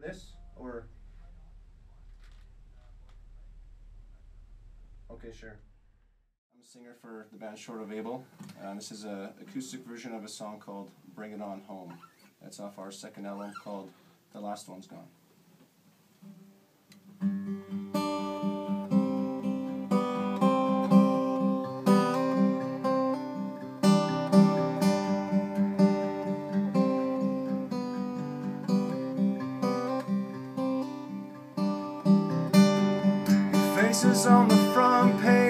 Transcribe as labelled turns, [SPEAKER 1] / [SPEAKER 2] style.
[SPEAKER 1] This or okay, sure. I'm a singer for the band Short of Able. This is an acoustic version of a song called Bring It On Home. That's off our second album called The Last One's Gone. Faces on the front page